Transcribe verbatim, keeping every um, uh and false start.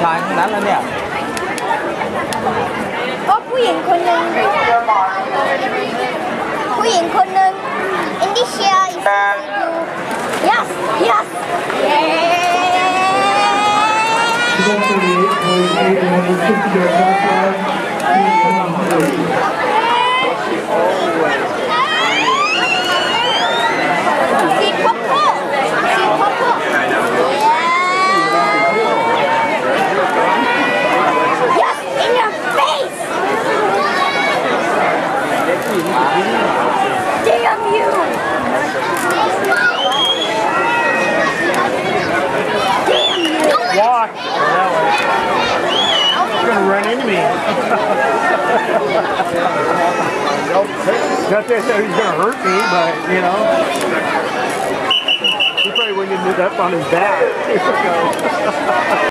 ชายทั้งนั้นแล้วเนี่ยก็ผู้หญิงคนหนึ่งผู้หญิงคนหนึ่ง Indonesia is yes yes See purple see purple yes in your face damn you Walk. You're gonna run into me. Not that he's gonna hurt me, but you know, he probably wouldn't have moved up on his back.